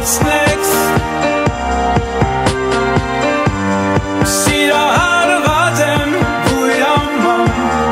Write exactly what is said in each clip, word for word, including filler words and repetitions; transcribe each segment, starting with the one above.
what's next. 싫어하러 가잼 부여만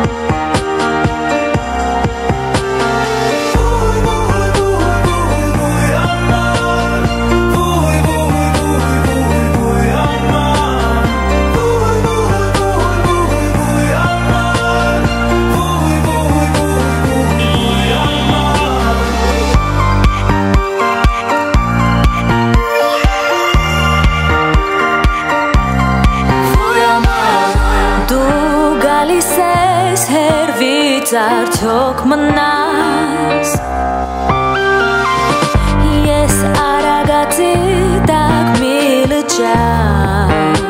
Galises hervitzar çok manas Yes aragati tak milacak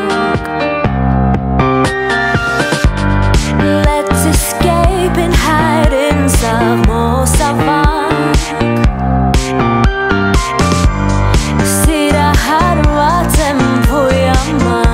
Let's escape and hide in samo savak Sirahar vatem vuyaman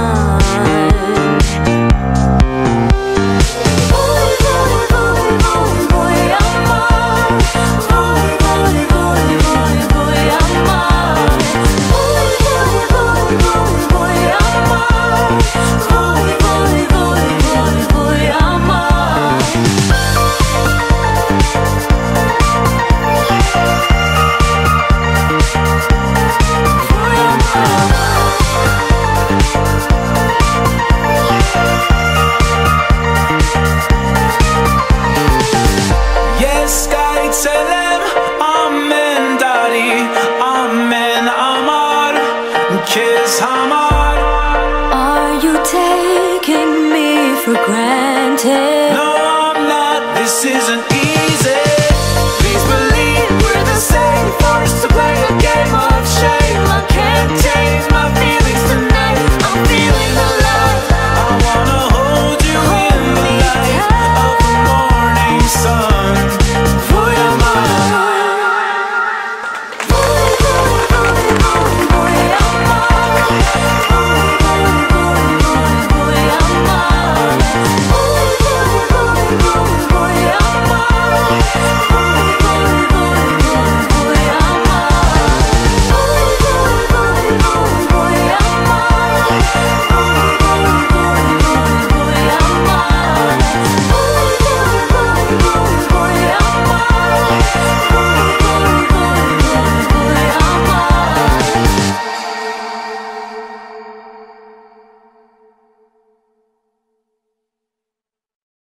Selem, amen dari, amen amar, kiss hamar. Are you taking me for granted?